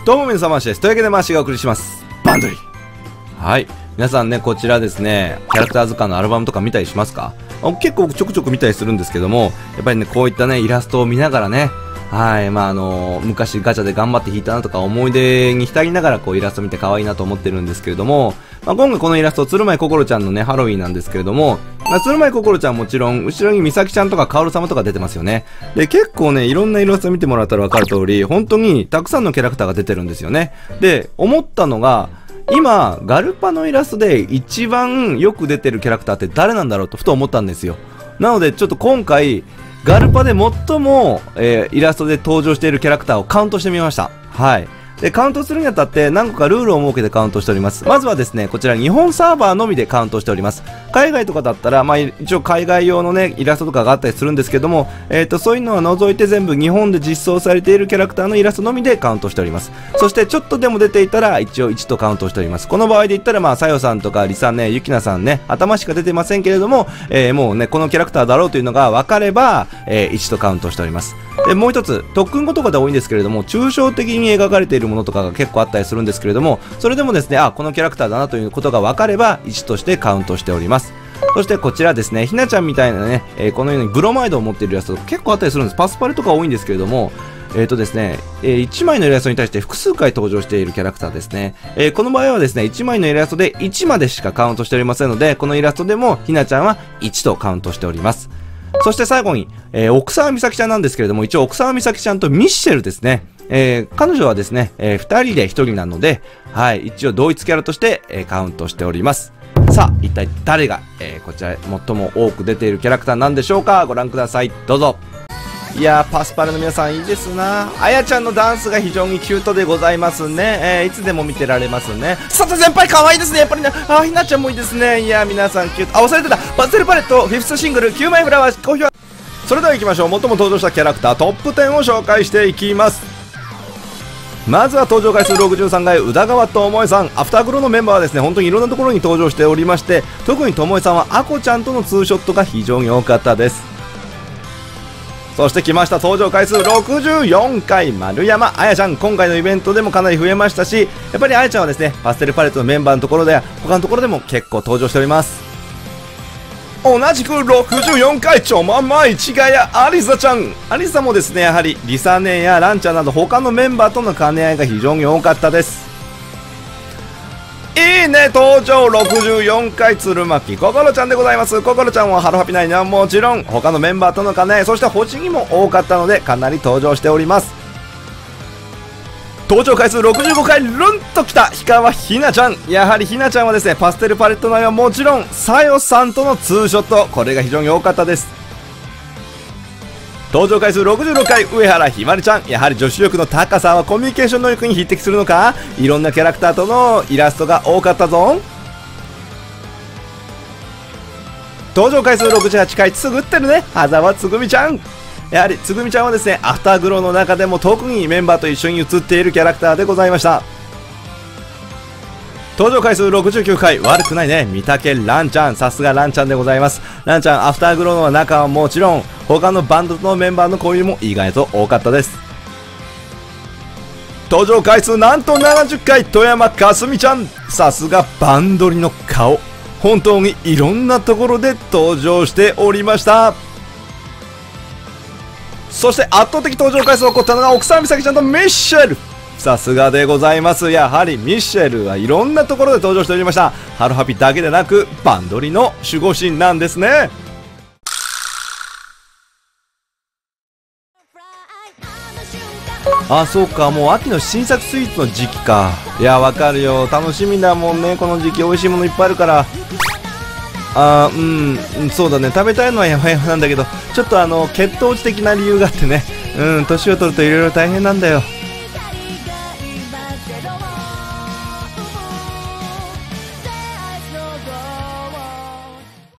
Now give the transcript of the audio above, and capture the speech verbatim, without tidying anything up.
どうも皆様、マーシです。というわけでマーシがお送りします。バンドリー。はい。皆さんね、こちらですね、キャラクター図鑑のアルバムとか見たりしますか？結構ちょくちょく見たりするんですけども、やっぱりね、こういったね、イラストを見ながらね、はい、まああのー、昔ガチャで頑張って引いたなとか思い出に浸りながらこうイラスト見て可愛いなと思ってるんですけれども、まあ、今回このイラスト、鶴舞心ちゃんのね、ハロウィンなんですけれども、まあ、鶴舞心ちゃんもちろん、後ろに美咲ちゃんとかカオル様とか出てますよね。で、結構ね、いろんなイラスト見てもらったらわかる通り、本当にたくさんのキャラクターが出てるんですよね。で、思ったのが、今、ガルパのイラストで一番よく出てるキャラクターって誰なんだろうとふと思ったんですよ。なので、ちょっと今回、ガルパで最も、えー、イラストで登場しているキャラクターをカウントしてみました。はい。で、カウントするにあたって何個かルールを設けてカウントしております。まずはですね、こちら日本サーバーのみでカウントしております。海外とかだったら、まあ、一応海外用のね、イラストとかがあったりするんですけども、えっと、そういうのは除いて全部日本で実装されているキャラクターのイラストのみでカウントしております。そしてちょっとでも出ていたら一応いちとカウントしております。この場合で言ったら、まあ、さよさんとかリサね、ゆきなさんね、頭しか出てませんけれども、えー、もうね、このキャラクターだろうというのが分かれば、えー、いちとカウントしております。で、もう一つ、特訓語とかで多いんですけれども、抽象的に描かれているものとかが結構あったりするんですけれども、それでもですね、あ、このキャラクターだなということが分かればいちとしてカウントしております。そしてこちらですね、ひなちゃんみたいなね、えー、このようにブロマイドを持っているイラスト結構あったりするんです。パスパルとか多いんですけれども、えーとですね、えー、いちまいのイラストに対して複数回登場しているキャラクターですね。えー、この場合はですね、いちまいのイラストでいちまでしかカウントしておりませんので、このイラストでもひなちゃんはいちとカウントしております。そして最後に、えー、奥沢美咲ちゃんなんですけれども、一応奥沢美咲ちゃんとミッシェルですね。えー、彼女はですね、えー、ふたりでひとりなので、はい、一応同一キャラとして、えー、カウントしております。さあ、一体誰が、えー、こちら最も多く出ているキャラクターなんでしょうか？ご覧ください。どうぞ。いやー、パスパルの皆さんいいですな。あやちゃんのダンスが非常にキュートでございますね。えー、いつでも見てられますね。佐藤先輩可愛いですね。やっぱりね、あー、ひなちゃんもいいですね。いやー、皆さんキュート。あ、忘れてた。パズルパレット、フィフスシングル、きゅうまいフラワー、好評。それでは行きましょう。最も登場したキャラクタートップじゅうを紹介していきます。まずは登場回数ろくじゅうさんかい、宇田川智恵さん。アフターグローのメンバーはですね、本当にいろんなところに登場しておりまして、特に智恵さんはあこちゃんとのツーショットが非常に多かったです。そして来ました、登場回数ろくじゅうよんかい、丸山あやちゃん。今回のイベントでもかなり増えましたし、やっぱりあやちゃんはですね、パステルパレットのメンバーのところで、他のところでも結構登場しております。同じくろくじゅうよんかい、ちょまんま市ヶ谷ありさちゃん。ありさもですね、やはりリサ姉やランちゃんなど他のメンバーとの兼ね合いが非常に多かったです。いいね、登場ろくじゅうよんかい、鶴巻心ちゃんでございます。心ちゃんはハロハピナイにはもちろん他のメンバーとの兼ね合い、そして星にも多かったのでかなり登場しております。登場回数ろくじゅうごかい、ルンときた氷川ひなちゃん。やはりひなちゃんはですね、パステルパレット内はもちろんさよさんとのツーショット、これが非常に多かったです。登場回数ろくじゅうろっかい、上原ひまりちゃん。やはり女子力の高さはコミュニケーション能力に匹敵するのか、いろんなキャラクターとのイラストが多かったぞ。登場回数ろくじゅうはちかい、つぐってるね、羽沢つぐみちゃん。やはりつぐみちゃんはですね、アフターグローの中でも特にメンバーと一緒に写っているキャラクターでございました。登場回数ろくじゅうきゅうかい、悪くないね、三宅蘭ちゃん。さすが蘭ちゃんでございます。蘭ちゃん、アフターグローの中はもちろん他のバンドとのメンバーの交流も意外と多かったです。登場回数なんとななじゅっかい、富山かすみちゃん。さすがバンドリの顔、本当にいろんなところで登場しておりました。そして圧倒的登場回数を誇ったのが奥沢美咲ちゃんとミッシェル。さすがでございます。やはりミッシェルはいろんなところで登場しておりました。ハロハピだけでなくバンドリの守護神なんですね。あ、そうか、もう秋の新作スイーツの時期か。いや、わかるよ、楽しみだもんね、この時期美味しいものいっぱいあるから。あー、うん、そうだね、食べたいのはやばいなんだけど、ちょっとあの血糖値的な理由があってね、うん、年を取るといろいろ大変なんだよ。